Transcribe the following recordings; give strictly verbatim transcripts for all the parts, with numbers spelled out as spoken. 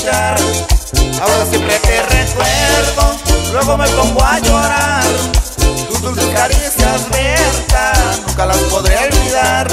escuchar. Ahora siempre te recuerdo, luego me pongo a llorar. Tus dulces caricias, Berta, nunca las podré olvidar.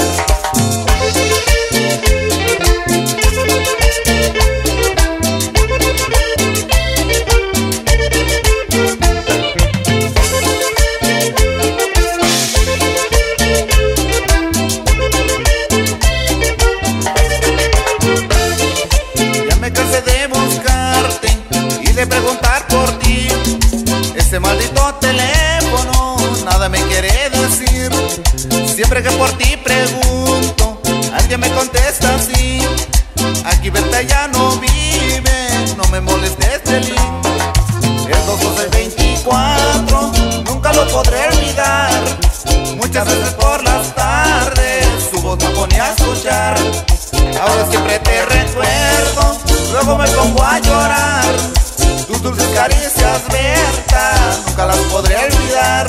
De preguntar por ti, ese maldito teléfono nada me quiere decir. Siempre que por ti pregunto, alguien me contesta así: aquí Berta ya no vive, no me molestes, Telín. El dos doce veinticuatro nunca lo podré olvidar. Muchas veces por las tardes su voz me ponía a escuchar. Ahora siempre te recuerdo, luego me pongo a llorar. Tus dulces caricias, Berta, nunca las podré olvidar.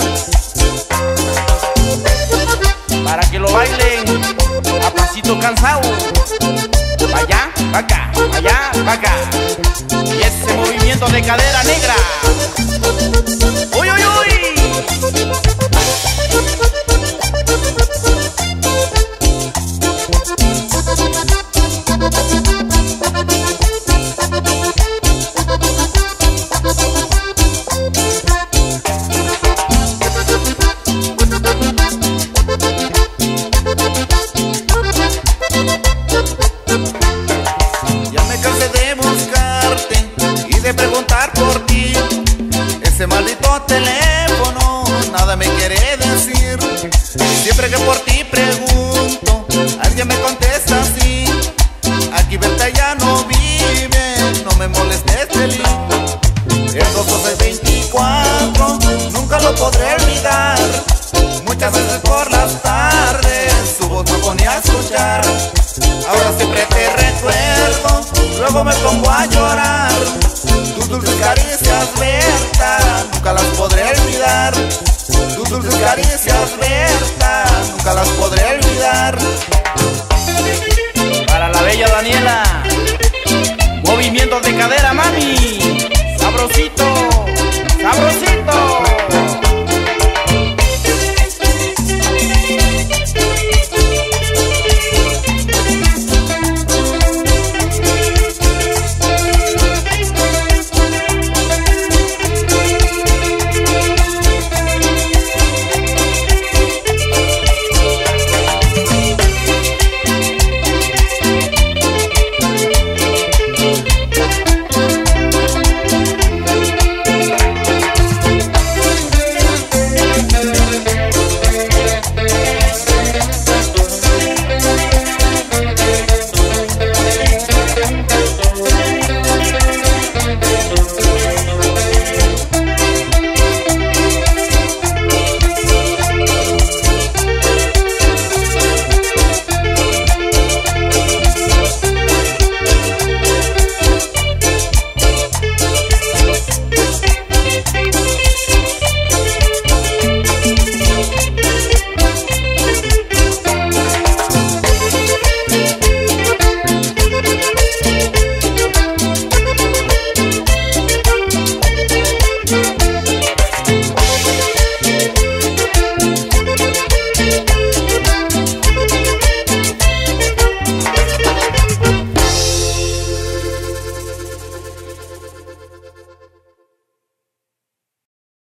Para que lo bailen a pasito cansado, pa' allá, pa' acá, pa' allá, pa' acá. Y ese movimiento de cadera negra. ¡Uy, uy, uy! De preguntar por ti, ese maldito teléfono nada me quiere decir. Siempre que por ti pregunto, alguien me contesta así: aquí Berta ya no vive, no me molestes, Telín. El dos doce veinticuatro nunca lo podré olvidar. Muchas veces por las tardes su voz me ponía a escuchar. Ahora siempre te recuerdo, luego me pongo a llorar. Tus dulces caricias, Berta, nunca las podré olvidar. Tus dulces caricias, Berta, nunca las podré olvidar. Para la bella Daniela.